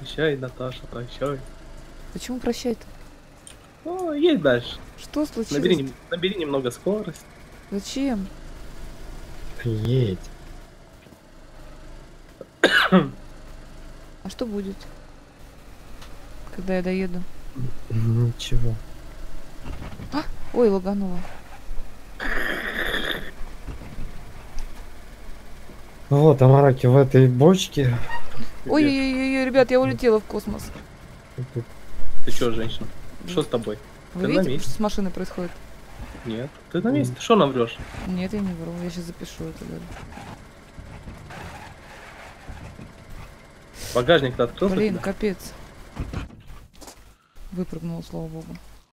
Прощай, Наташа, прощай. Почему прощай-то? Ну, едь дальше. Что случилось? Набери немного скорость. Зачем? Едь. А что будет, когда я доеду? Ничего. А! Ой, лаганула. Вот, Амараки в этой бочке. Ой-ой-ой, ребят, я улетела в космос. Ты чё, женщина? Что с тобой? Вы Ты на видите, месте? что с машиной происходит? Нет, ты на месте. Ты что нам врешь? Нет, я не вру, я сейчас запишу это даже. Багажник-то открылся? Блин, капец. Выпрыгнула, слава богу.